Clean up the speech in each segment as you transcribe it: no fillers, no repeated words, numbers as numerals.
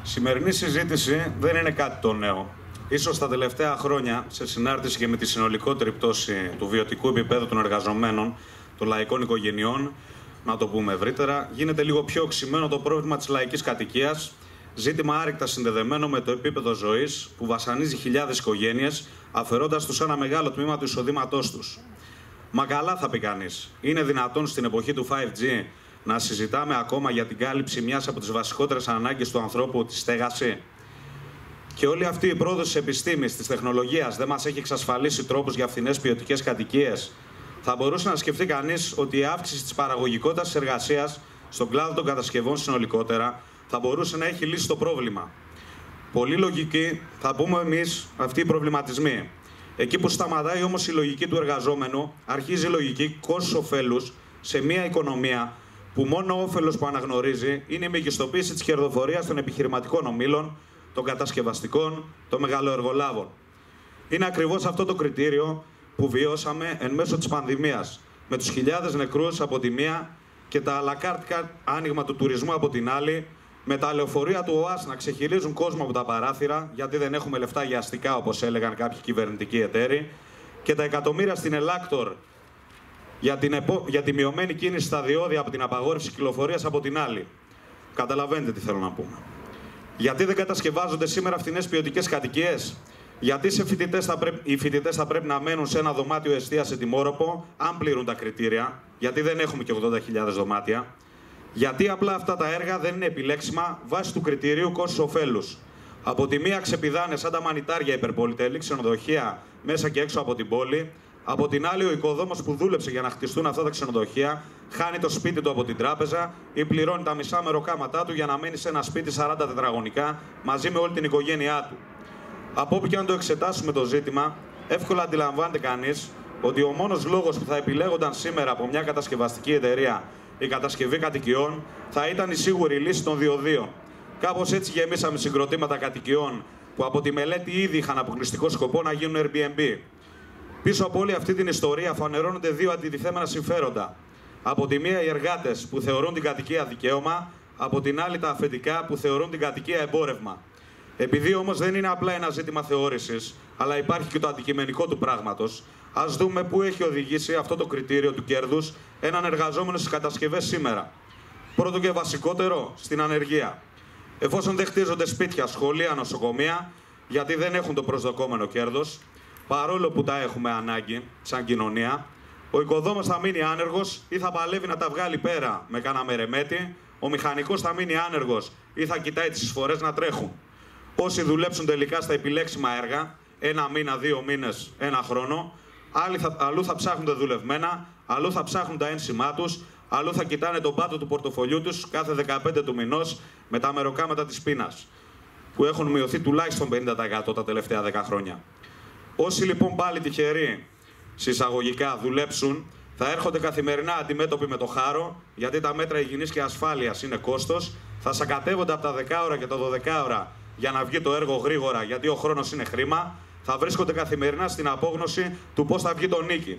Σημερινή συζήτηση δεν είναι κάτι το νέο. Ίσως τα τελευταία χρόνια, σε συνάρτηση και με τη συνολικότερη πτώση του βιωτικού επίπεδου των εργαζομένων, των λαϊκών οικογενειών, να το πούμε ευρύτερα, γίνεται λίγο πιο οξυμένο το πρόβλημα της λαϊκής κατοικίας, ζήτημα άρρηκτα συνδεδεμένο με το επίπεδο ζωής που βασανίζει χιλιάδες οικογένειες, αφαιρώντας τους ένα μεγάλο τμήμα του εισοδήματός τους. Μα καλά, θα πει κανείς. Είναι δυνατόν στην εποχή του 5G να συζητάμε ακόμα για την κάλυψη μιας από τις βασικότερες ανάγκες του ανθρώπου, τη στέγαση? Και όλη αυτή η πρόοδος της επιστήμης, της τεχνολογίας, δεν μας έχει εξασφαλίσει τρόπους για φθηνές ποιοτικές κατοικίες? Θα μπορούσε να σκεφτεί κανείς ότι η αύξηση της παραγωγικότητας της εργασίας στον κλάδο των κατασκευών συνολικότερα θα μπορούσε να έχει λύσει το πρόβλημα. Πολύ λογική, θα πούμε εμείς, αυτοί οι προβληματισμοί. Εκεί που σταματάει όμως η λογική του εργαζόμενου, αρχίζει η λογική κόστους-οφέλους σε μια οικονομία που μόνο όφελος που αναγνωρίζει είναι η μεγιστοποίηση της κερδοφορίας των επιχειρηματικών ομίλων, των κατασκευαστικών, των μεγαλοεργολάβων. Είναι ακριβώς αυτό το κριτήριο που βιώσαμε εν μέσω της πανδημίας, με τους χιλιάδες νεκρούς από τη μία και τα αλακάρτικα άνοιγμα του τουρισμού από την άλλη, με τα λεωφορεία του ΟΑΣ να ξεχυλίζουν κόσμο από τα παράθυρα, γιατί δεν έχουμε λεφτά για αστικά, όπως έλεγαν κάποιοι κυβερνητικοί εταίροι, και τα εκατομμύρια στην Ελάκτορ για τη μειωμένη κίνηση στα διόδια από την απαγόρευση κυκλοφορίας από την άλλη. Καταλαβαίνετε τι θέλω να πούμε. Γιατί δεν κατασκευάζονται σήμερα φθηνές ποιοτικές κατοικίες? Γιατί οι φοιτητές θα πρέπει να μένουν σε ένα δωμάτιο εστίας σε τιμόρροπο, αν πληρούν τα κριτήρια, γιατί δεν έχουμε και 80.000 δωμάτια? Γιατί απλά αυτά τα έργα δεν είναι επιλέξιμα βάσει του κριτηρίου κόστους-οφέλους? Από τη μία ξεπηδάνε σαν τα μανιτάρια υπερπολιτελή ξενοδοχεία μέσα και έξω από την πόλη. Από την άλλη, ο οικοδόμος που δούλεψε για να χτιστούν αυτά τα ξενοδοχεία χάνει το σπίτι του από την τράπεζα ή πληρώνει τα μισά μεροκάματά του για να μένει σε ένα σπίτι 40 τετραγωνικά μαζί με όλη την οικογένειά του. Από όπου και αν το εξετάσουμε το ζήτημα, εύκολα αντιλαμβάνεται κανείς ότι ο μόνος λόγος που θα επιλέγονταν σήμερα από μια κατασκευαστική εταιρεία η κατασκευή κατοικιών θα ήταν η σίγουρη λύση των διοδίων. Κάπως έτσι γεμίσαμε συγκροτήματα κατοικιών που από τη μελέτη ήδη είχαν αποκλειστικό σκοπό να γίνουν Airbnb. Πίσω από όλη αυτή την ιστορία φανερώνονται δύο αντιτιθέμενα συμφέροντα. Από τη μία οι εργάτες που θεωρούν την κατοικία δικαίωμα, από την άλλη τα αφεντικά που θεωρούν την κατοικία εμπόρευμα. Επειδή όμως δεν είναι απλά ένα ζήτημα θεώρησης, αλλά υπάρχει και το αντικειμενικό του πράγματος, ας δούμε πού έχει οδηγήσει αυτό το κριτήριο του κέρδους έναν εργαζόμενο στις κατασκευές σήμερα. Πρώτο και βασικότερο, στην ανεργία. Εφόσον δεν χτίζονται σπίτια, σχολεία, νοσοκομεία, γιατί δεν έχουν το προσδοκόμενο κέρδος, παρόλο που τα έχουμε ανάγκη σαν κοινωνία, ο οικοδόμος θα μείνει άνεργος ή θα παλεύει να τα βγάλει πέρα με κάνα μερεμέτη, ο μηχανικός θα μείνει άνεργος ή θα κοιτάει τις εισφορές να τρέχουν. Όσοι δουλέψουν τελικά στα επιλέξιμα έργα, ένα μήνα, 2 μήνες, ένα χρόνο, αλλού θα ψάχνουν δουλευμένα, αλλού θα ψάχνουν τα ένσημά τους, αλλού θα κοιτάνε τον πάτο του πορτοφολιού τους κάθε 15 του μηνός με τα μεροκάματα της πείνας, που έχουν μειωθεί τουλάχιστον 50% τα τελευταία 10 χρόνια. Όσοι λοιπόν πάλι τυχεροί, συσσαγωγικά, δουλέψουν, θα έρχονται καθημερινά αντιμέτωποι με το χάρο, γιατί τα μέτρα υγιεινής και ασφάλειας είναι κόστος, θα σακατεύονται από τα 10ωρα και τα 12ωρα για να βγει το έργο γρήγορα, γιατί ο χρόνος είναι χρήμα, θα βρίσκονται καθημερινά στην απόγνωση του πώς θα βγει το νίκη.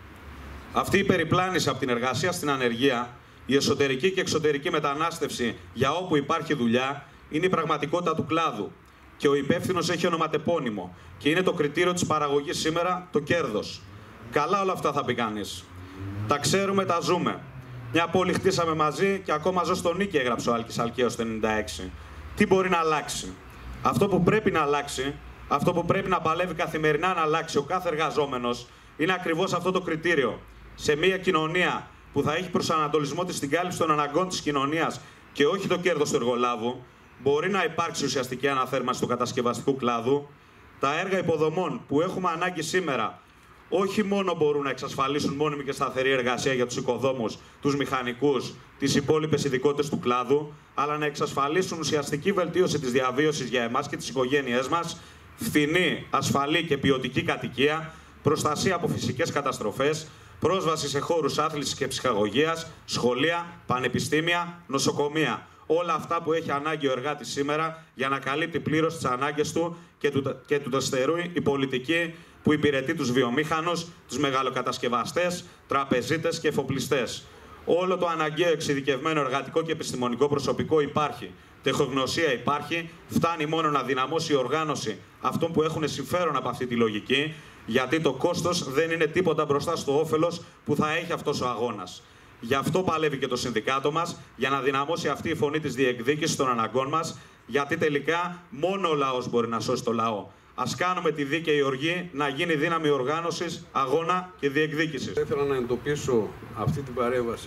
Αυτή η περιπλάνηση από την εργασία στην ανεργία, η εσωτερική και εξωτερική μετανάστευση για όπου υπάρχει δουλειά, είναι η πραγματικότητα του κλάδου. Και ο υπεύθυνος έχει ονοματεπώνυμο. Και είναι το κριτήριο της παραγωγής σήμερα το κέρδος. Καλά όλα αυτά, θα πει κανείς. Τα ξέρουμε, τα ζούμε. Μια πόλη χτίσαμε μαζί και ακόμα ζω στο Νίκη, έγραψε ο Άλκης Αλκαίος το 1996. Τι μπορεί να αλλάξει? Αυτό που πρέπει να αλλάξει, αυτό που πρέπει να παλεύει καθημερινά να αλλάξει ο κάθε εργαζόμενος, είναι ακριβώς αυτό το κριτήριο. Σε μια κοινωνία που θα έχει προσανατολισμό της στην κάλυψη των αναγκών της κοινωνίας και όχι το κέρδος του εργολάβου, μπορεί να υπάρξει ουσιαστική αναθέρμανση του κατασκευαστικού κλάδου. Τα έργα υποδομών που έχουμε ανάγκη σήμερα όχι μόνο μπορούν να εξασφαλίσουν μόνιμη και σταθερή εργασία για τους οικοδόμους, τους μηχανικούς, τις υπόλοιπες ειδικότητες του κλάδου, αλλά να εξασφαλίσουν ουσιαστική βελτίωση της διαβίωσης για εμάς και τις οικογένειές μας, φθηνή, ασφαλή και ποιοτική κατοικία, προστασία από φυσικές καταστροφές, πρόσβαση σε χώρους άθλησης και ψυχαγωγίας, σχολεία, πανεπιστήμια, νοσοκομεία. Όλα αυτά που έχει ανάγκη ο εργάτης σήμερα για να καλύπτει πλήρως τις ανάγκες του και του το στερούει η πολιτική που υπηρετεί τους βιομήχανους, τους μεγαλοκατασκευαστές, τραπεζίτες και εφοπλιστές. Όλο το αναγκαίο εξειδικευμένο εργατικό και επιστημονικό προσωπικό υπάρχει. Τεχνογνωσία υπάρχει, φτάνει μόνο να δυναμώσει η οργάνωση αυτών που έχουν συμφέρον από αυτή τη λογική, γιατί το κόστος δεν είναι τίποτα μπροστά στο όφελος που θα έχει αυτός ο αγώνας. Γι' αυτό παλεύει και το συνδικάτο μας, για να δυναμώσει αυτή η φωνή της διεκδίκησης των αναγκών μας, γιατί τελικά μόνο ο λαός μπορεί να σώσει το λαό. Ας κάνουμε τη δίκαιη οργή να γίνει δύναμη οργάνωσης, αγώνα και διεκδίκησης. Θα ήθελα να εντοπίσω αυτή την παρέμβαση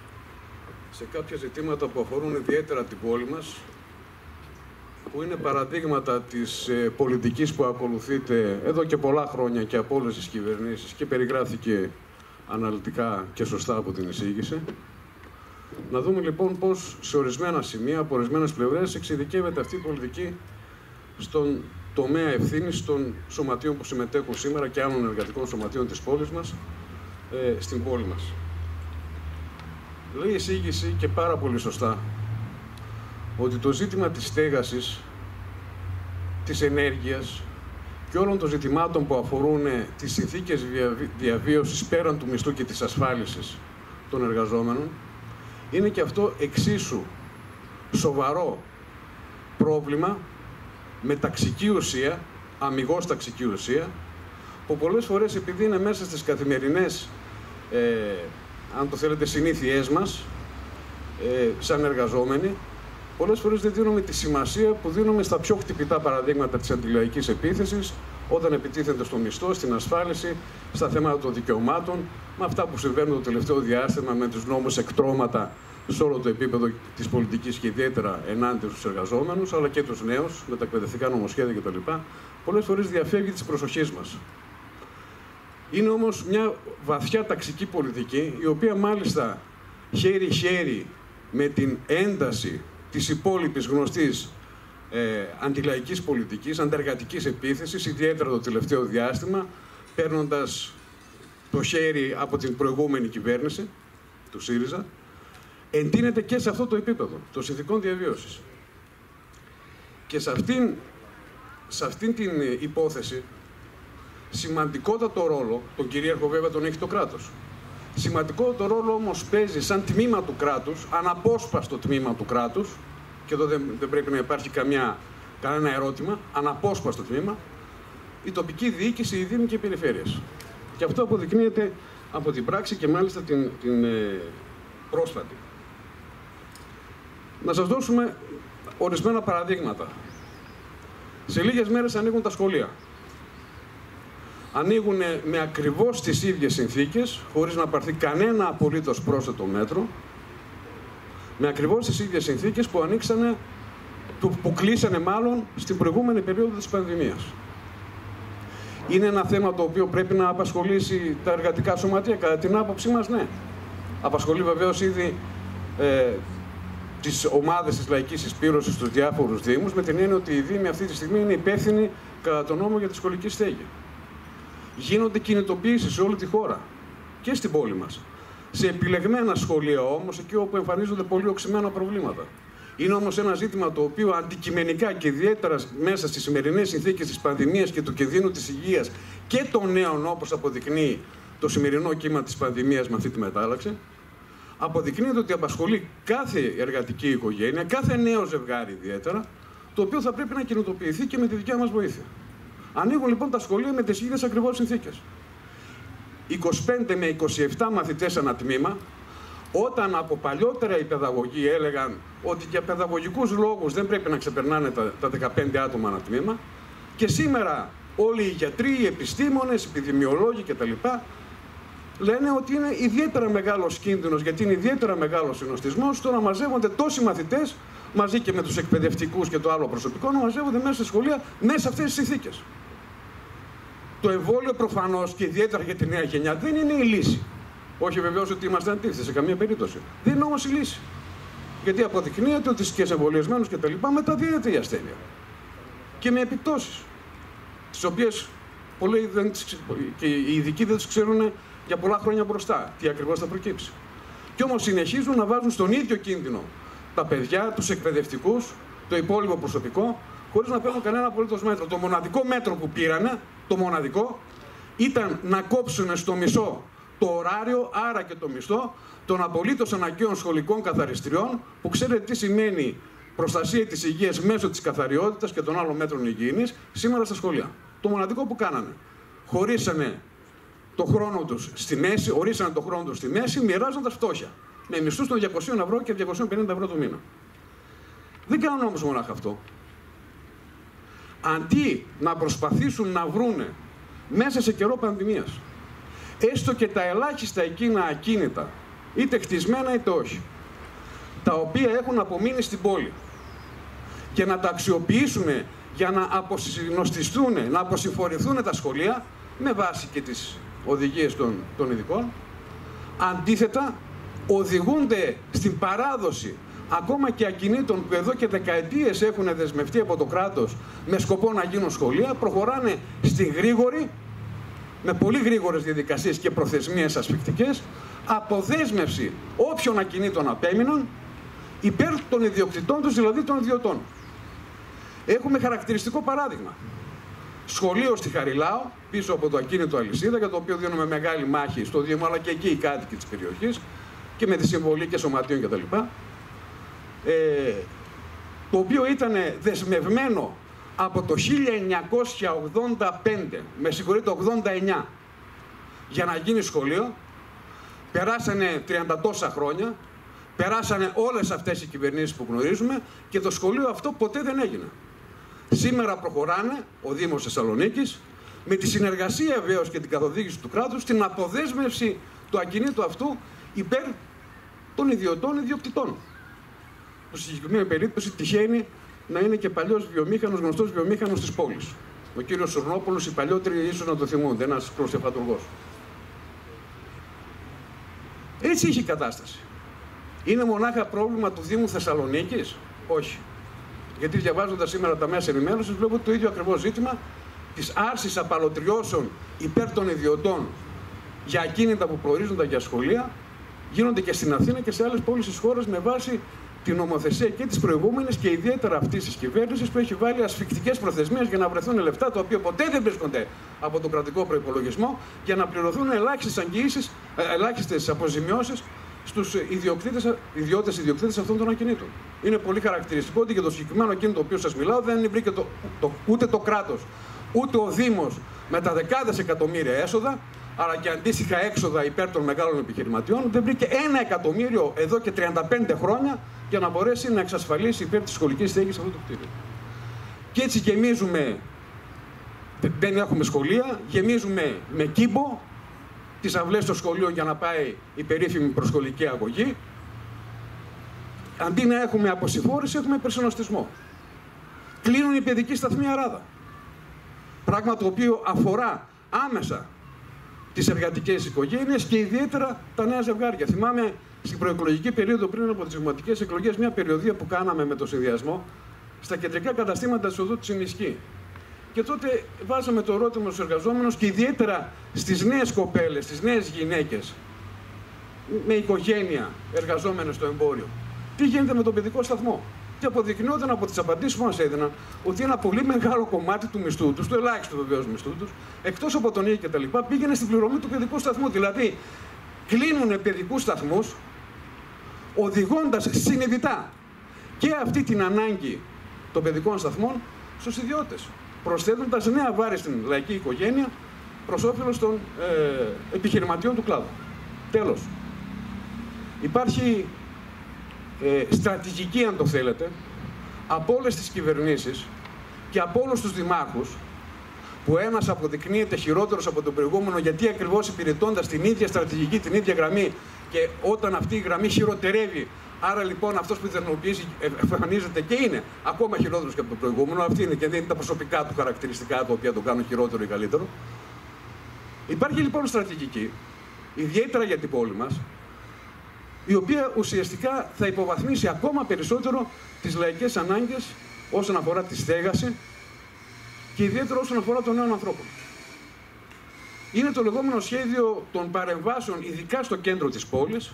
σε κάποια ζητήματα που αφορούν ιδιαίτερα την πόλη μας, που είναι παραδείγματα της πολιτικής που ακολουθείται εδώ και πολλά χρόνια και από όλες τις κυβερνήσεις και περιγράφηκε αναλυτικά και σωστά από την εισήγηση. Να δούμε λοιπόν πώς σε ορισμένα σημεία, από ορισμένες πλευρές, εξειδικεύεται αυτή η πολιτική στον τομέα ευθύνης των σωματείων που συμμετέχουν σήμερα και άλλων εργατικών σωματείων της πόλης μας, στην πόλη μας. Λέει η εισήγηση και πάρα πολύ σωστά ότι το ζήτημα της στέγασης, της ενέργειας και όλων των ζητημάτων που αφορούν τις συνθήκες διαβίωσης πέραν του μισθού και της ασφάλισης των εργαζόμενων είναι και αυτό εξίσου σοβαρό πρόβλημα με ταξική ουσία, αμιγώς ταξική ουσία, που πολλές φορές επειδή είναι μέσα στις καθημερινές, αν το θέλετε, συνήθειές μας, σαν εργαζόμενοι, πολλές φορές δεν δίνουμε τη σημασία που δίνουμε στα πιο χτυπητά παραδείγματα της αντιλαϊκής επίθεσης, όταν επιτίθενται στο μισθό, στην ασφάλιση, στα θέματα των δικαιωμάτων, με αυτά που συμβαίνουν το τελευταίο διάστημα με τους νόμους εκτρώματα σε όλο το επίπεδο της πολιτικής και ιδιαίτερα ενάντια στους εργαζόμενους, αλλά και τους νέους, με τα εκπαιδευτικά νομοσχέδια κτλ. Πολλές φορές διαφεύγει της προσοχής μας. Είναι όμως μια βαθιά ταξική πολιτική, η οποία μάλιστα χέρι-χέρι με την ένταση της υπόλοιπης γνωστής αντιλαϊκής πολιτικής, αντεργατικής επίθεσης, ιδιαίτερα το τελευταίο διάστημα, παίρνοντας το χέρι από την προηγούμενη κυβέρνηση του ΣΥΡΙΖΑ, εντείνεται και σε αυτό το επίπεδο των συνθηκών διαβίωσης. Και σε αυτήν την υπόθεση, σημαντικότατο ρόλο, τον κυρίαρχο βέβαια τον έχει το κράτος. Σημαντικότατο ρόλο όμως παίζει σαν τμήμα του κράτους, αναπόσπαστο τμήμα του κράτους, και εδώ δεν πρέπει να υπάρχει κανένα ερώτημα, αναπόσπαστο τμήμα, η τοπική διοίκηση, οι δήμοι και οι περιφέρειες. Και αυτό αποδεικνύεται από την πράξη και μάλιστα την πρόσφατη. Να σας δώσουμε ορισμένα παραδείγματα. Σε λίγες μέρες ανοίγουν τα σχολεία. Ανοίγουν με ακριβώς τις ίδιες συνθήκες, χωρίς να πάρθει κανένα απολύτως πρόσθετο μέτρο, με ακριβώς τις ίδιες συνθήκες που ανοίξανε, που κλείσανε μάλλον στην προηγούμενη περίοδο της πανδημίας. Είναι ένα θέμα το οποίο πρέπει να απασχολήσει τα εργατικά σωματεία, κατά την άποψή μας, ναι. Απασχολεί βεβαίως ήδη τις ομάδες της λαϊκής συσπήρωσης στους διάφορους δήμους, με την έννοια ότι οι δήμοι αυτή τη στιγμή είναι υπεύθυνοι κατά τον νόμο για τη σχολική στέγη. Γίνονται κινητοποιήσεις σε όλη τη χώρα και στην πόλη μας. Σε επιλεγμένα σχολεία όμως, εκεί όπου εμφανίζονται πολύ οξυμένα προβλήματα. Είναι όμως ένα ζήτημα το οποίο αντικειμενικά και ιδιαίτερα μέσα στις σημερινές συνθήκες της πανδημίας και του κινδύνου της υγείας και των νέων, όπως αποδεικνύει το σημερινό κύμα της πανδημίας με αυτή τη μετάλλαξη, αποδεικνύεται ότι απασχολεί κάθε εργατική οικογένεια, κάθε νέο ζευγάρι ιδιαίτερα, το οποίο θα πρέπει να κινητοποιηθεί και με τη δικιά μας βοήθεια. Ανοίγουν λοιπόν τα σχολεία με τις ίδιες ακριβώς συνθήκες. 25 με 27 μαθητές ανά τμήμα, όταν από παλιότερα οι παιδαγωγοί έλεγαν ότι για παιδαγωγικούς λόγους δεν πρέπει να ξεπερνάνε τα 15 άτομα ανά τμήμα, και σήμερα όλοι οι γιατροί, οι επιστήμονες, οι επιδημιολόγοι κτλ. Λένε ότι είναι ιδιαίτερα μεγάλος κίνδυνος, γιατί είναι ιδιαίτερα μεγάλος συνοστισμός, το να μαζεύονται τόσοι μαθητές μαζί και με τους εκπαιδευτικούς και το άλλο προσωπικό, να μαζεύονται μέσα στα σχολεία μέσα σε αυτές τις συνθήκες. Το εμβόλιο προφανώς και ιδιαίτερα για τη νέα γενιά δεν είναι η λύση. Όχι βεβαίως ότι είμαστε αντίθετοι σε καμία περίπτωση. Δεν είναι όμως η λύση. Γιατί αποδεικνύεται ότι και σε εμβολιασμένους και τα λοιπά μεταδίδεται η ασθένεια. Και με επιπτώσεις, τις οποίες πολλοί και οι ειδικοί δεν τις ξέρουν για πολλά χρόνια μπροστά, τι ακριβώς θα προκύψει. Και όμως συνεχίζουν να βάζουν στον ίδιο κίνδυνο τα παιδιά, τους εκπαιδευτικούς, το υπόλοιπο προσωπικό, χωρίς να παίρνουν κανένα απολύτως μέτρο. Το μοναδικό μέτρο που πήρανε, το μοναδικό, ήταν να κόψουν στο μισό το ωράριο, άρα και το μισθό, των απολύτως αναγκαίων σχολικών καθαριστριών, που ξέρετε τι σημαίνει προστασία της υγείας μέσω της καθαριότητας και των άλλων μέτρων υγιεινής σήμερα στα σχολεία. Το μοναδικό που κάνανε, χωρίσανε το χρόνο τους στη μέση, ορίσανε το χρόνο τους στη μέση, μοιράζοντας φτώχεια. Με μισθούς των 200 ευρώ και 250 ευρώ το μήνα. Δεν κάνουν όμως μονάχα αυτό. Αντί να προσπαθήσουν να βρούνε μέσα σε καιρό πανδημίας, έστω και τα ελάχιστα εκείνα ακίνητα, είτε χτισμένα είτε όχι, τα οποία έχουν απομείνει στην πόλη, και να τα αξιοποιήσουν για να αποσυνοστιστούν, να αποσυμφορηθούν τα σχολεία, με βάση και τις οδηγίες των ειδικών, αντίθετα οδηγούνται στην παράδοση ακόμα και ακινήτων που εδώ και δεκαετίες έχουν δεσμευτεί από το κράτος με σκοπό να γίνουν σχολεία, προχωράνε στη γρήγορη, με πολύ γρήγορες διαδικασίες και προθεσμίες ασφικτικές, αποδέσμευση όποιων ακινήτων απέμειναν υπέρ των ιδιοκτητών τους, δηλαδή των ιδιωτών. Έχουμε χαρακτηριστικό παράδειγμα. Σχολείο στη Χαριλάου, πίσω από το ακίνητο Αλυσίδα, για το οποίο δίνουμε μεγάλη μάχη στο Δήμο, αλλά και εκεί οι κάτοικοι της περιοχής και με τη συμβολή και σωματείων κτλ. Το οποίο ήταν δεσμευμένο από το 1985, με συγχωρείτε, 89, για να γίνει σχολείο. Περάσανε 30 τόσα χρόνια, περάσανε όλες αυτές οι κυβερνήσεις που γνωρίζουμε και το σχολείο αυτό ποτέ δεν έγινε. Σήμερα προχωράνε ο Δήμος Θεσσαλονίκης με τη συνεργασία βεβαίως και την καθοδήγηση του κράτους στην αποδέσμευση του ακινήτου αυτού υπέρ των ιδιωτών ιδιοκτητών. Στη συγκεκριμένη περίπτωση τυχαίνει να είναι και παλιός βιομήχανος, γνωστός βιομήχανος της πόλης. Ο κύριος Σουρνόπουλος, οι παλιότεροι ίσως να το θυμούνται, ένας κλωστεφατουργός. Έτσι είχε η κατάσταση. Είναι μονάχα πρόβλημα του Δήμου Θεσσαλονίκης? Όχι. Γιατί διαβάζοντας σήμερα τα μέσα ενημέρωσης βλέπω το ίδιο ακριβώς ζήτημα της άρσης απαλωτριώσεων υπέρ των ιδιωτών για ακίνητα που προορίζονται για σχολεία γίνονται και στην Αθήνα και σε άλλες πόλεις της χώρας με βάση την νομοθεσία και της προηγούμενης και ιδιαίτερα αυτής της κυβέρνησης που έχει βάλει ασφικτικές προθεσμίες για να βρεθούν λεφτά τα οποία ποτέ δεν βρίσκονται από τον κρατικό προϋπολογισμό για να πληρωθούν ελάχιστες αποζημιώσεις στους ιδιώτες αυτών των ακινήτων. Είναι πολύ χαρακτηριστικό ότι για το συγκεκριμένο ακίνητο το οποίο σας μιλάω δεν βρήκε ούτε το κράτος ούτε ο Δήμος με τα δεκάδες εκατομμύρια έσοδα, αλλά και αντίστοιχα έξοδα υπέρ των μεγάλων επιχειρηματιών, δεν βρήκε 1 εκατομμύριο εδώ και 35 χρόνια για να μπορέσει να εξασφαλίσει υπέρ της σχολικής στέγης αυτό το κτίριο. Και έτσι γεμίζουμε, δεν έχουμε σχολεία, γεμίζουμε με κύμπο τις αυλές των σχολείων για να πάει η περίφημη προσχολική αγωγή. Αντί να έχουμε αποσυμφόρηση, έχουμε περσονοστισμό. Κλείνουν οι παιδικοί σταθμοί Αράδα. Πράγμα το οποίο αφορά άμεσα τις εργατικές οικογένειες και ιδιαίτερα τα νέα ζευγάρια. Θυμάμαι στην προεκλογική περίοδο πριν από τις δημοτικές εκλογές μια περιοδία που κάναμε με το συνδυασμό στα κεντρικά καταστήματα της οδού Τσιμισκή. Και τότε βάζαμε το ερώτημα στους εργαζόμενους και ιδιαίτερα στις νέες κοπέλες, στις νέες γυναίκες με οικογένεια εργαζόμενες στο εμπόριο. Τι γίνεται με τον παιδικό σταθμό? Και αποδεικνύονταν από τις απαντήσεις που μας έδιναν ότι ένα πολύ μεγάλο κομμάτι του μισθού τους, το ελάχιστο βεβαίως μισθού τους, εκτός από τον ΙΕ και τα λοιπά, πήγαινε στην πληρωμή του παιδικού σταθμού. Δηλαδή, κλείνουν παιδικούς σταθμούς, οδηγώντας συνειδητά και αυτή την ανάγκη των παιδικών σταθμών στους ιδιώτες, προσθέτοντας νέα βάρη στην λαϊκή οικογένεια προς όφελος των επιχειρηματιών του κλάδου. Τέλος, υπάρχει στρατηγική, αν το θέλετε, από όλες τις κυβερνήσεις και από όλους τους δημάρχους, που ένας αποδεικνύεται χειρότερος από τον προηγούμενο, γιατί ακριβώς υπηρετώντας την ίδια στρατηγική, την ίδια γραμμή, και όταν αυτή η γραμμή χειροτερεύει, άρα λοιπόν αυτός που ιδρυνοποιήσει εμφανίζεται και είναι ακόμα χειρότερος και από τον προηγούμενο. Αυτή είναι και δεν είναι τα προσωπικά του χαρακτηριστικά τα οποία το κάνουν χειρότερο ή καλύτερο. Υπάρχει λοιπόν στρατηγική, ιδιαίτερα για την πόλη μας, η οποία ουσιαστικά θα υποβαθμίσει ακόμα περισσότερο τις λαϊκές ανάγκες όσον αφορά τη στέγαση και ιδιαίτερα όσον αφορά των νέων ανθρώπων. Είναι το λεγόμενο σχέδιο των παρεμβάσεων, ειδικά στο κέντρο της πόλης,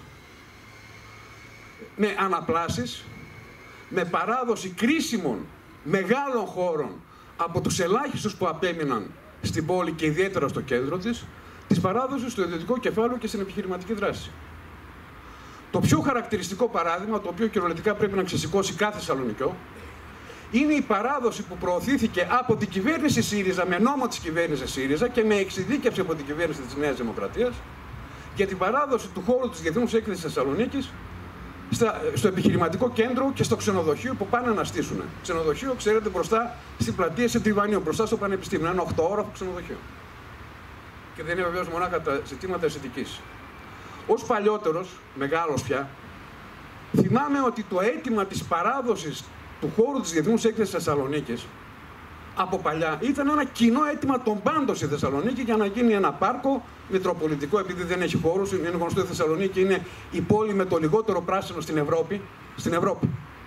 με αναπλάσεις, με παράδοση κρίσιμων μεγάλων χώρων από τους ελάχιστους που απέμειναν στην πόλη και ιδιαίτερα στο κέντρο της παράδοσης στο ιδιωτικό κεφάλαιο και στην επιχειρηματική δράση. Το πιο χαρακτηριστικό παράδειγμα, το οποίο κυριολεκτικά πρέπει να ξεσηκώσει κάθε Θεσσαλονικιό, είναι η παράδοση που προωθήθηκε από την κυβέρνηση ΣΥΡΙΖΑ, με νόμο της κυβέρνησης ΣΥΡΙΖΑ και με εξειδίκευση από την κυβέρνηση της Νέας Δημοκρατίας, για την παράδοση του χώρου της Διεθνούς Έκθεσης Θεσσαλονίκης στο επιχειρηματικό κέντρο και στο ξενοδοχείο που πάνε να στήσουν. Ξενοδοχείο, ξέρετε, μπροστά στην πλατεία Σεντριβανίου, μπροστά στο Πανεπιστήμιο. Ένα 8ωροφο ξενοδοχείο. Και δεν είναι βεβαίως μονάχα τα ζητήματα αισθητικής. Ως παλιότερος, μεγάλος πια, θυμάμαι ότι το αίτημα της παράδοσης του χώρου της Διεθνούς Έκθεσης Θεσσαλονίκης από παλιά ήταν ένα κοινό αίτημα των πάντων στη Θεσσαλονίκη για να γίνει ένα πάρκο μητροπολιτικό, επειδή δεν έχει χώρους. Είναι γνωστό, η Θεσσαλονίκη είναι η πόλη με το λιγότερο πράσινο στην Ευρώπη.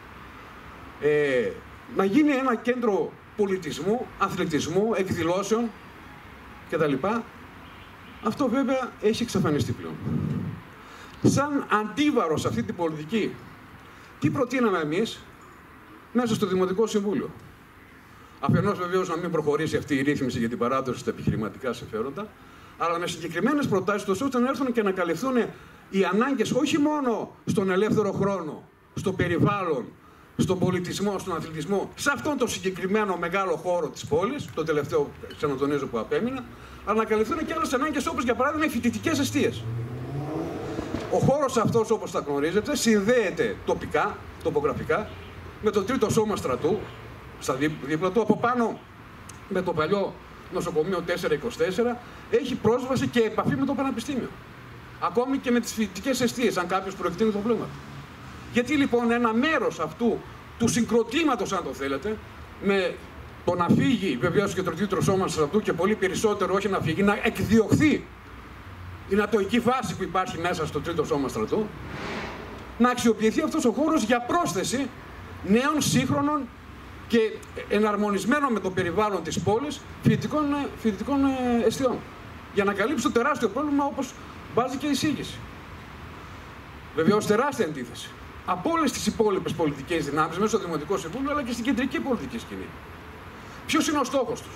Να γίνει ένα κέντρο πολιτισμού, αθλητισμού, εκδηλώσεων κτλ. Αυτό βέβαια έχει εξαφανιστεί πλέον. Σαν αντίβαρο σε αυτή την πολιτική, τι προτείναμε εμείς μέσα στο Δημοτικό Συμβούλιο? Αφενός βεβαίως να μην προχωρήσει αυτή η ρύθμιση για την παράδοση στα επιχειρηματικά συμφέροντα, αλλά με συγκεκριμένες προτάσεις, ώστε να έρθουν και να καλυφθούν οι ανάγκες όχι μόνο στον ελεύθερο χρόνο, στο περιβάλλον, στον πολιτισμό, στον αθλητισμό, σε αυτόν τον συγκεκριμένο μεγάλο χώρο της πόλης, το τελευταίο ξανατονίζω που απέμεινα, αλλά να καλυφθούν και άλλες ανάγκες, όπως για παράδειγμα οι φοιτητικές εστίες. Ο χώρος αυτός, όπως τα γνωρίζετε, συνδέεται τοπικά, τοπογραφικά, με το τρίτο σώμα στρατού, στα δίπλα του, από πάνω με το παλιό νοσοκομείο 424, έχει πρόσβαση και επαφή με το Πανεπιστήμιο. Ακόμη και με τις φοιτητικές εστίες, αν κάποιος προεκτείνει το βλέμμα. Γιατί λοιπόν ένα μέρος αυτού του συγκροτήματος, αν το θέλετε, με το να φύγει βεβαίως και το τρίτο σώμα στρατού και πολύ περισσότερο όχι να φύγει, να εκδιωχθεί η νατοϊκή βάση που υπάρχει μέσα στο τρίτο σώμα στρατού, να αξιοποιηθεί αυτός ο χώρος για πρόσθεση νέων, σύγχρονων και εναρμονισμένων με το περιβάλλον της πόλης φοιτητικών εστιών. Για να καλύψει το τεράστιο πρόβλημα, όπως βάζει και η εισήγηση. Βεβαίως τεράστια αντίθεση από όλες τις υπόλοιπες πολιτικές δυνάμεις μέσα στο Δημοτικό Συμβούλιο, αλλά και στην κεντρική πολιτική σκηνή. Ποιος είναι ο στόχος τους?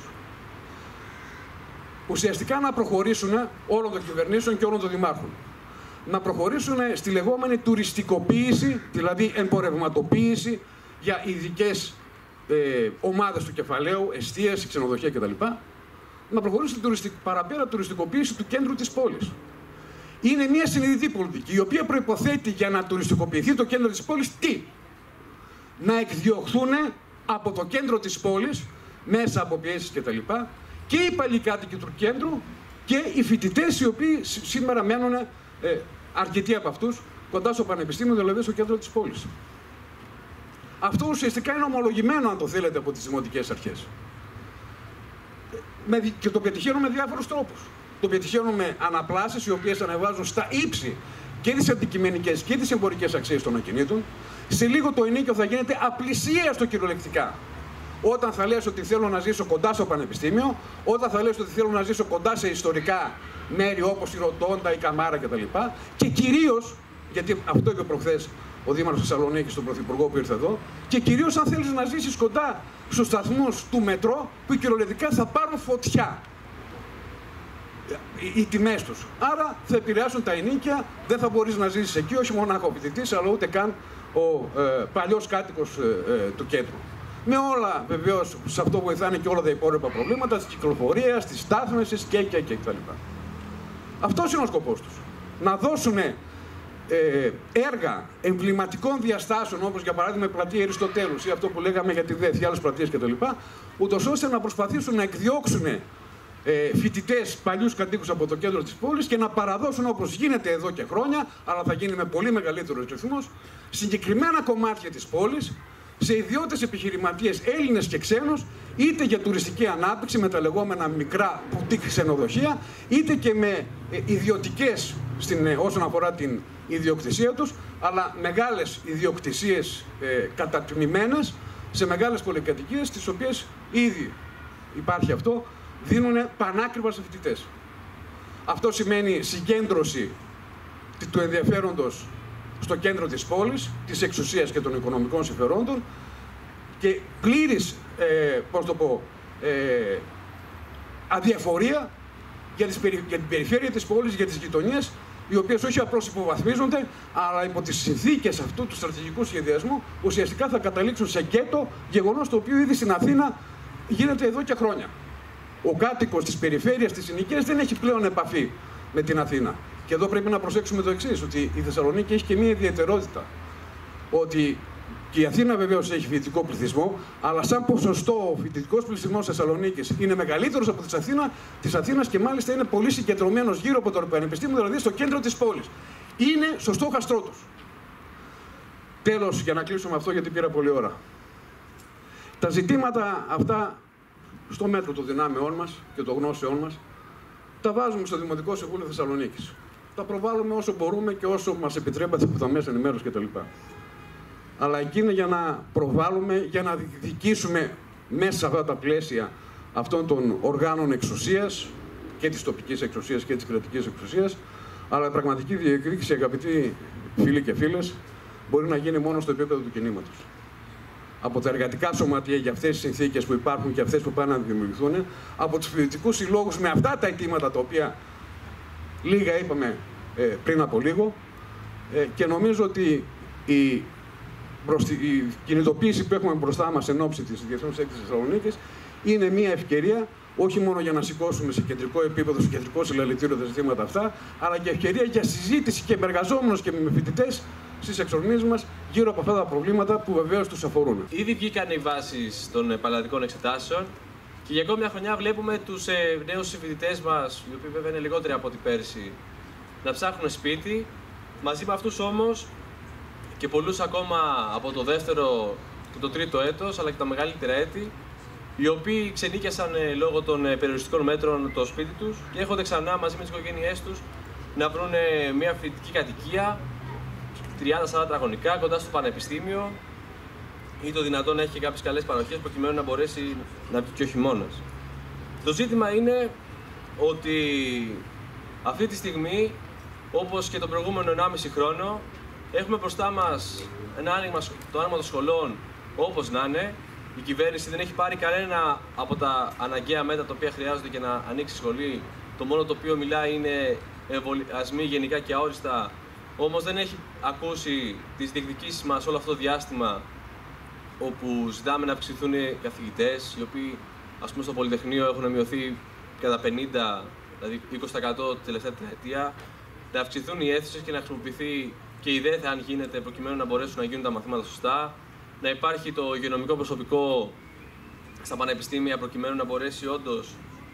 Ουσιαστικά να προχωρήσουν όλων των κυβερνήσεων και όλων των δημάρχων. Να προχωρήσουν στη λεγόμενη τουριστικοποίηση, δηλαδή εμπορευματοποίηση για ειδικές ομάδες του κεφαλαίου, εστίες, ξενοδοχεία κτλ. Να προχωρήσουν στην παραπέρα τουριστικοποίηση του κέντρου της πόλης. Είναι μια συνειδητή πολιτική, η οποία προϋποθέτει για να τουριστικοποιηθεί το κέντρο της πόλης τι? Να εκδιωχθούν από το κέντρο της πόλης, μέσα από πιέσεις κτλ. Και οι παλικάτοικοι του κέντρου και οι φοιτητές, οι οποίοι σήμερα μένουν, αρκετοί από αυτούς, κοντά στο Πανεπιστήμιο, δηλαδή στο κέντρο της πόλης. Αυτό ουσιαστικά είναι ομολογημένο, αν το θέλετε, από τις δημοτικές αρχές. Και το πετυχαίνουν με διάφορους τρόπους. Το πετυχαίνουν με αναπλάσεις, οι οποίες ανεβάζουν στα ύψη και τις αντικειμενικές και τις εμπορικές αξίες των ακινήτων. Σε λίγο το ενοίκιο θα γίνεται απλησίαστο κυριολεκτικά. Όταν θα λες ότι θέλω να ζήσω κοντά στο Πανεπιστήμιο, όταν θα λες ότι θέλω να ζήσω κοντά σε ιστορικά μέρη όπως η Ροτόντα, η Καμάρα κτλ. Και κυρίως, γιατί αυτό είπε προχθές ο Δήμαρχος Θεσσαλονίκης στον Πρωθυπουργό που ήρθε εδώ, και κυρίως αν θέλεις να ζήσεις κοντά στους σταθμούς του μετρό που κυριολεκτικά θα πάρουν φωτιά οι τιμές τους. Άρα θα επηρεάσουν τα ενοίκια, δεν θα μπορείς να ζήσεις εκεί, όχι μόνο ο φοιτητής, αλλά ούτε καν ο παλιός κάτοικος του κέντρου. Με όλα βεβαίως, σε αυτό βοηθάνε και όλα τα υπόλοιπα προβλήματα της κυκλοφορίας, της στάθμευσης και κτλ. Αυτός είναι ο σκοπός τους. Να δώσουν έργα εμβληματικών διαστάσεων, όπως για παράδειγμα η πλατεία Αριστοτέλους ή αυτό που λέγαμε για τη ΔΕΘ, άλλες πλατείες κτλ., ούτως ώστε να προσπαθήσουν να εκδιώξουν φοιτητές, παλιούς κατοίκους από το κέντρο της πόλης και να παραδώσουν, όπως γίνεται εδώ και χρόνια, αλλά θα γίνει με πολύ μεγαλύτερο ρυθμό, συγκεκριμένα κομμάτια της πόλης σε ιδιώτες επιχειρηματίες, Έλληνες και ξένους, είτε για τουριστική ανάπτυξη με τα λεγόμενα μικρά μπουτίκ ξενοδοχεία, είτε και με ιδιωτικές όσον αφορά την ιδιοκτησία τους, αλλά μεγάλες ιδιοκτησίες κατατμημένες σε μεγάλες πολυκατοικίες, τις οποίες ήδη υπάρχει αυτό, δίνουν πανάκριβα σε φοιτητές. Αυτό σημαίνει συγκέντρωση του ενδιαφέροντος στο κέντρο της πόλης, της εξουσίας και των οικονομικών συμφερόντων και πλήρης, αδιαφορία για την περιφέρεια της πόλης, για τις γειτονιές οι οποίες όχι απλώς υποβαθμίζονται, αλλά υπό τις συνθήκες αυτού του στρατηγικού σχεδιασμού ουσιαστικά θα καταλήξουν σε γκέτο, γεγονός το οποίο ήδη στην Αθήνα γίνεται εδώ και χρόνια. Ο κάτοικος της περιφέρειας, της συνοικίας, δεν έχει πλέον επαφή με την Αθήνα. Και εδώ πρέπει να προσέξουμε το εξής, ότι η Θεσσαλονίκη έχει και μία ιδιαιτερότητα. Ότι και η Αθήνα βεβαίως έχει φοιτητικό πληθυσμό, αλλά σαν ποσοστό ο φοιτητικός πληθυσμός της Θεσσαλονίκης είναι μεγαλύτερος από της Αθήνας και μάλιστα είναι πολύ συγκεντρωμένος γύρω από το Πανεπιστήμιο, δηλαδή στο κέντρο της πόλης. Είναι στο στόχαστρό τους. Τέλος, για να κλείσουμε αυτό, γιατί πήρα πολλή ώρα. Τα ζητήματα αυτά, στο μέτρο των δυνάμεών μας και των γνώσεών μας, τα βάζουμε στο Δημοτικό Συμβούλιο Θεσσαλονίκης. Τα προβάλλουμε όσο μπορούμε και όσο μας επιτρέπεται από τα μέσα ενημέρωσης κτλ. Αλλά εκεί είναι για να προβάλλουμε, για να διεκδικήσουμε μέσα σε αυτά τα πλαίσια αυτών των οργάνων εξουσίας, και της τοπικής εξουσίας και της κρατικής εξουσίας, αλλά η πραγματική διεκδίκηση, αγαπητοί φίλοι και φίλες, μπορεί να γίνει μόνο στο επίπεδο του κινήματος. Από τα εργατικά σωματεία για αυτές τις συνθήκες που υπάρχουν και αυτές που πάνε να δημιουργηθούν, από τους φοιτητικούς συλλόγους με αυτά τα αιτήματα τα οποία λίγα είπαμε πριν από λίγο, και νομίζω ότι η κινητοποίηση που έχουμε μπροστά μας εν ώψη της Διεθνούς Έκθεσης Θεσσαλονίκης είναι μια ευκαιρία όχι μόνο για να σηκώσουμε σε κεντρικό επίπεδο, σε κεντρικό συλλαλητήριο τα ζητήματα αυτά, αλλά και ευκαιρία για συζήτηση και με εργαζόμενους και με φοιτητές στις εξορμήσεις μας γύρω από αυτά τα προβλήματα που βεβαίως τους αφορούν. Ήδη βγήκαν οι βάσεις των πανελλαδικών εξετάσεων και για ακόμη μια χρονιά βλέπουμε τους νέους συμφοιτητές μας, οι οποίοι βέβαια είναι λιγότεροι από την πέρσι, να ψάχνουν σπίτι. Μαζί με αυτούς όμως και πολλούς ακόμα από το δεύτερο και το τρίτο έτος, αλλά και τα μεγαλύτερα έτη, οι οποίοι ξενίκιασαν λόγω των περιοριστικών μέτρων το σπίτι τους και έρχονται ξανά μαζί με τις οικογένειές τους να βρουν μια φοιτητική κατοικία 30-40 τετραγωνικά κοντά στο πανεπιστήμιο ή το δυνατόν να έχει και κάποιες καλές παροχές προκειμένου να μπορέσει να βγει και ο χειμώνας. Το ζήτημα είναι ότι αυτή τη στιγμή, όπως και τον προηγούμενο 1,5 χρόνο, έχουμε μπροστά μας το άνοιγμα των σχολών όπως να είναι. Η κυβέρνηση δεν έχει πάρει κανένα από τα αναγκαία μέτρα τα οποία χρειάζονται για να ανοίξει σχολή. Το μόνο το οποίο μιλάει είναι εμβολιασμοί γενικά και αόριστα. Όμως δεν έχει ακούσει τις διεκδικήσεις μας όλο αυτό το διάστημα, όπου ζητάμε να αυξηθούν οι καθηγητές, οι οποίοι ας πούμε στο Πολυτεχνείο έχουν μειωθεί κατά 50, δηλαδή 20% τη τελευταία τριετία, να αυξηθούν οι αίθουσες και να χρησιμοποιηθεί και η ΔΕΘ, αν γίνεται, προκειμένου να μπορέσουν να γίνουν τα μαθήματα σωστά, να υπάρχει το υγειονομικό προσωπικό στα πανεπιστήμια προκειμένου να μπορέσει όντως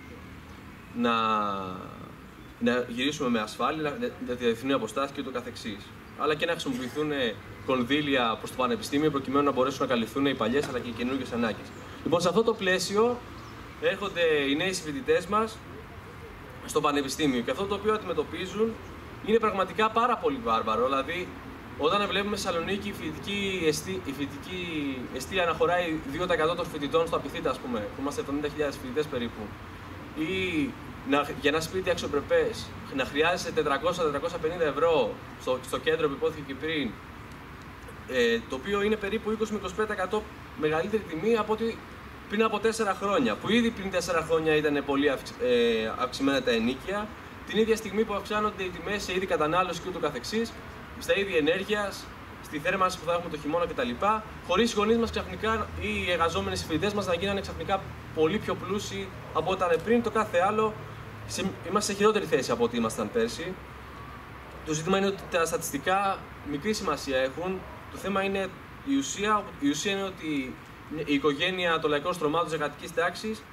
να γυρίσουμε με ασφάλεια, να διατηρηθούν αποστάσεις και ούτω καθεξής. Αλλά και να χρησιμοποιηθούν κονδύλια προς το πανεπιστήμιο προκειμένου να μπορέσουν να καλυφθούν οι παλιές αλλά και οι καινούργιες ανάγκες. Λοιπόν, σε αυτό το πλαίσιο έρχονται οι νέοι συμφοιτητές μας στο πανεπιστήμιο και αυτό το οποίο αντιμετωπίζουν είναι πραγματικά πάρα πολύ βάρβαρο. Δηλαδή, όταν βλέπουμε στη Θεσσαλονίκη η φοιτητική εστία να χωράει 2% των φοιτητών στο Απιθύτα, ας πούμε, που είμαστε 70.000 φοιτητές περίπου, ή για ένα σπίτι αξιοπρεπές να χρειάζεσαι 400-450 ευρώ στο κέντρο που υπόθηκε και πριν, το οποίο είναι περίπου 20-25% μεγαλύτερη τιμή από ότι πριν από 4 χρόνια, που ήδη πριν 4 χρόνια ήταν πολύ αυξημένα τα ενοίκια, την ίδια στιγμή που αυξάνονται οι τιμές σε είδη κατανάλωση και ούτω καθεξής, στα είδη ενέργειας, στη θέρμανση που θα έχουμε το χειμώνα κτλ. Χωρίς οι γονείς μας ξαφνικά ή οι εργαζόμενοι συμφοιτητές μας να γίνανε ξαφνικά πολύ πιο πλούσιοι από όταν πριν. Το κάθε άλλο, είμαστε σε χειρότερη θέση από ό,τι ήμασταν πέρσι. Το ζήτημα είναι ότι τα στατιστικά μικρή σημασία έχουν. Το θέμα είναι η ουσία. Η ουσία είναι ότι η οικογένεια των λαϊκών στρωμάτων της εργατικής τάξης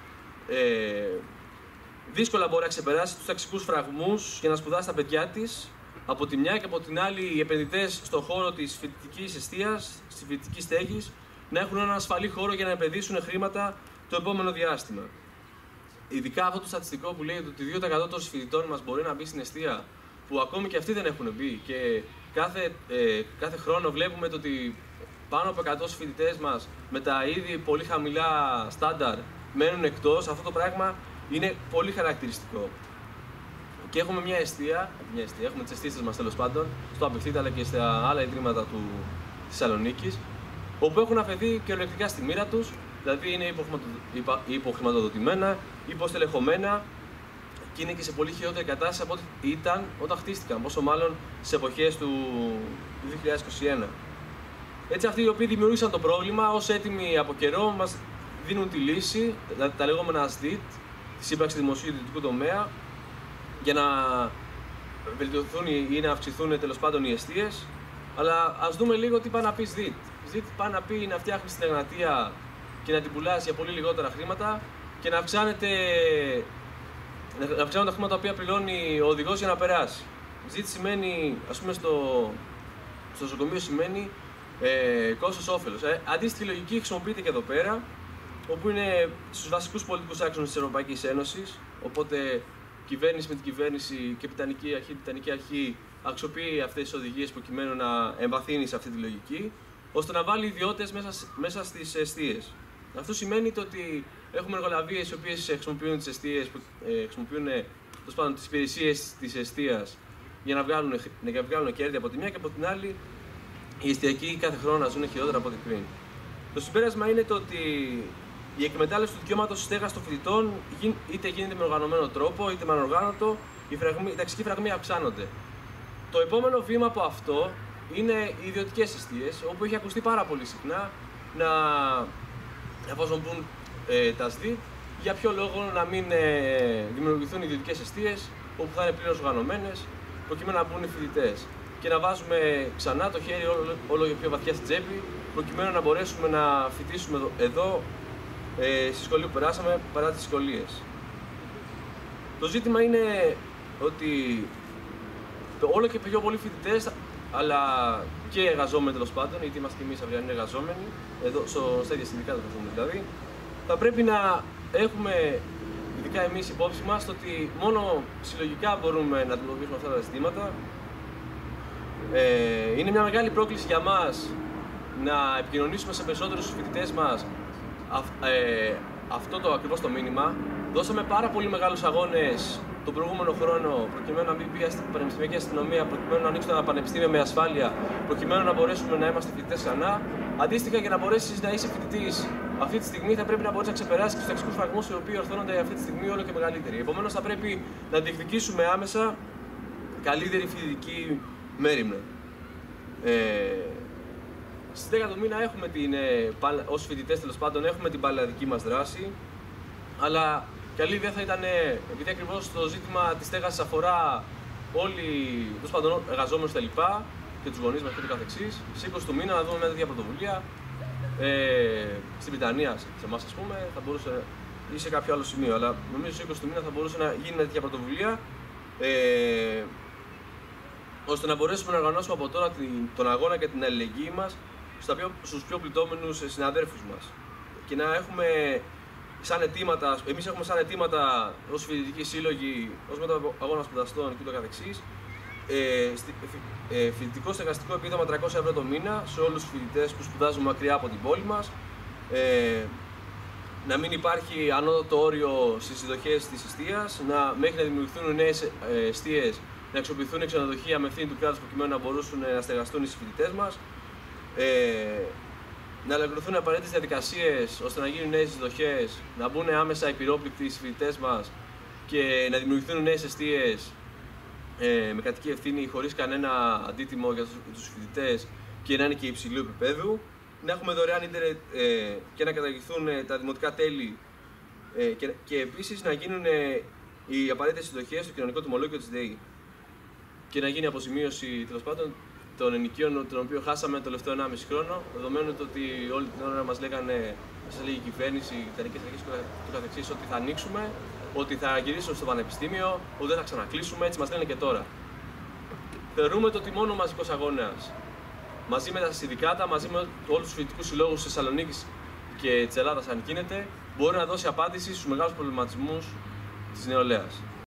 δύσκολα μπορεί να ξεπεράσει τους ταξικούς φραγμούς για να σπουδάσει τα παιδιά της. Από τη μια και από την άλλη, οι επενδυτές στον χώρο της φοιτητικής εστίας, της φοιτητικής στέγης, να έχουν έναν ασφαλή χώρο για να επενδύσουν χρήματα το επόμενο διάστημα. Ειδικά αυτό το στατιστικό που λέει ότι 2% των φοιτητών μας μπορεί να μπει στην εστία, που ακόμη και αυτοί δεν έχουν μπει. Και κάθε χρόνο βλέπουμε ότι πάνω από 100 φοιτητές μας με τα ήδη πολύ χαμηλά στάνταρ μένουν εκτός. Αυτό το πράγμα είναι πολύ χαρακτηριστικό. Και έχουμε μια εστία, έχουμε τις εστίες μας τέλος πάντων, στο Απιθύτα αλλά και στα άλλα ιδρύματα της Θεσσαλονίκης, όπου έχουν αφαιθεί κυριολεκτικά στη μοίρα τους, δηλαδή είναι υποχρηματοδοτημένα, υποστελεχωμένα και είναι και σε πολύ χειρότερη κατάσταση από ό,τι ήταν όταν χτίστηκαν, πόσο μάλλον σε εποχές του 2021. Έτσι, αυτοί οι οποίοι δημιούργησαν το πρόβλημα, ως έτοιμοι από καιρό, μας δίνουν τη λύση, τα λεγόμενα SDIT, τη σύμπραξη δημοσίου ιδιωτικού τομέα, για να βελτιωθούν ή να αυξηθούν τέλος πάντων οι εστίες. Αλλά ας δούμε λίγο τι πάει να πει SDIT. SDIT πάει να πει να φτιάχνεις την Εγνατία και να την πουλάς για πολύ λιγότερα χρήματα και να αυξάνουν τα χρήματα τα οποία πληρώνει ο οδηγός για να περάσει. SDIT σημαίνει, ας πούμε, στο νοσοκομείο σημαίνει κόστος-όφελος. Αντίστοιχη λογική χρησιμοποιείται και εδώ πέρα, όπου είναι στους βασικούς πολιτικούς άξονες της Ευρωπαϊκής Ένωσης. Οπότε κυβέρνηση με την κυβέρνηση και Πιτανική Αρχή αξιοποιεί αυτές τις οδηγίες προκειμένου να εμβαθύνει σε αυτή τη λογική, ώστε να βάλει ιδιώτες μέσα στις εστίες. Αυτό σημαίνει ότι έχουμε εργολαβίες οι οποίες χρησιμοποιούν τις εστίες, χρησιμοποιούν τις υπηρεσίες της εστίας για να βγάλουν κέρδη από τη μια, και από την άλλη οι εστιακοί κάθε χρόνο να ζουν χειρότερα από ό,τι πριν. Το συμπέρασμα είναι το ότι η εκμετάλλευση του δικαιώματος στέγασης των φοιτητών είτε γίνεται με οργανωμένο τρόπο είτε με ανοργάνωτο, οι ταξικοί φραγμοί αυξάνονται. Το επόμενο βήμα από αυτό είναι οι ιδιωτικές εστίες, όπου έχει ακουστεί πάρα πολύ συχνά εφόσον μπουν τα SDIT, για ποιο λόγο να μην δημιουργηθούν ιδιωτικές εστίες όπου θα είναι πλήρως οργανωμένες, προκειμένου να μπουν οι φοιτητές. Και να βάζουμε ξανά το χέρι όλο και πιο βαθιά στην τσέπη, προκειμένου να μπορέσουμε να φοιτήσουμε εδώ στη σχολή που περάσαμε παρά τις δυσκολίες. Το ζήτημα είναι ότι όλο και πιο πολλοί φοιτητές, αλλά και εργαζόμενοι τέλος πάντων, γιατί είμαστε και εμείς αυριανοί εργαζόμενοι, εδώ στα ίδια συνδικάτα δηλαδή, θα πρέπει να έχουμε, ειδικά εμείς, υπόψη μας ότι μόνο συλλογικά μπορούμε να αντιμετωπίσουμε αυτά τα ζητήματα. Είναι μια μεγάλη πρόκληση για μας να επικοινωνήσουμε σε περισσότερους φοιτητές μας αυτό το ακριβώς το μήνυμα. Δώσαμε πάρα πολύ μεγάλους αγώνες τον προηγούμενο χρόνο προκειμένου να μην μπει η πανεπιστημιακή αστυνομία, προκειμένου να ανοίξουν τα πανεπιστήμια με ασφάλεια, προκειμένου να μπορέσουμε να είμαστε φοιτητές ξανά. Αντίστοιχα, για να μπορέσεις να είσαι φοιτητής αυτή τη στιγμή, θα πρέπει να μπορείς να ξεπεράσεις τους ταξικούς φραγμούς οι οποίοι ορθώνονται αυτή τη στιγμή όλο και μεγαλύτεροι. Επομένως, θα πρέπει να διεκδικήσουμε άμεσα καλύτερη φοιτητική μέριμνα. Στις 10 του μήνα έχουμε ως φοιτητές τέλος πάντων έχουμε την παλαιαδική μας δράση, αλλά καλή ιδέα θα ήταν, επειδή ακριβώς το ζήτημα της στέγασης αφορά όλοι τέλος πάντων εργαζόμενους τα λοιπά και τους γονείς μας και το καθεξής, στις 20 του μήνα να δούμε μια τέτοια πρωτοβουλία στην Βρυτανία, σε εμάς ας πούμε, θα μπορούσε, ή σε κάποιο άλλο σημείο, αλλά νομίζω στις 20 του μήνα θα μπορούσε να γίνει μια τέτοια πρωτοβουλία, ώστε να μπορέσουμε να οργανώσουμε από τώρα τον αγώνα και την αλληλεγγύη μας στους πιο πληττόμενους συναδέρφους μας. Και να έχουμε σαν αιτήματα, εμείς έχουμε σαν αιτήματα ως φοιτητικοί σύλλογοι, ως μεταγώνα σπουδαστών και το καθεξής, φοιτητικό στεγαστικό επίδομα 300 ευρώ το μήνα σε όλους τους φοιτητές που σπουδάζουν μακριά από την πόλη μας, να μην υπάρχει ανώτατο όριο στις εισδοχές της εστίας, μέχρι να δημιουργηθούν νέες εστίες, να αξιοποιηθούν ξενοδοχεία με ευθύνη του κράτους προκειμένου να μπορούσαν να στεγαστούν οι φοιτητές μας, να ολοκληρωθούν απαραίτητες διαδικασίες ώστε να γίνουν νέες εισδοχές, να μπουν άμεσα οι πυρόπληκτοι στις φοιτητές μας και να δημιουργηθούν νέες εστίες με κρατική ευθύνη χωρίς κανένα αντίτιμο για τους φοιτητές και να είναι και υψηλού επίπεδου, να έχουμε δωρεάν ίντερνετ και να καταργηθούν τα δημοτικά τέλη και επίσης να γίνουν οι απαραίτητες εισδοχές στο κοινωνικό τιμολόγιο της ΔΕΗ και να γίνει αποζημίωση τέλος πάντων των ενοικίων τον οποίο χάσαμε το τελευταίο 1,5 χρόνο, δεδομένου ότι όλη την ώρα μας λέγανε, μας έλεγε η κυβέρνηση, οι Ιταλικές Αρχές και το καθεξής, ότι θα ανοίξουμε, ότι θα γυρίσουμε στο πανεπιστήμιο, ότι δεν θα ξανακλείσουμε, έτσι μας λένε και τώρα. Θεωρούμε ότι μόνο ο μαζικός αγώνας, μαζί με τα συνδικάτα, μαζί με όλους τους φοιτητικούς συλλόγους της Θεσσαλονίκης και της Ελλάδας, αν γίνεται, μπορεί να δώσει απάντηση στους μεγάλους προβληματισμούς της νεολαίας.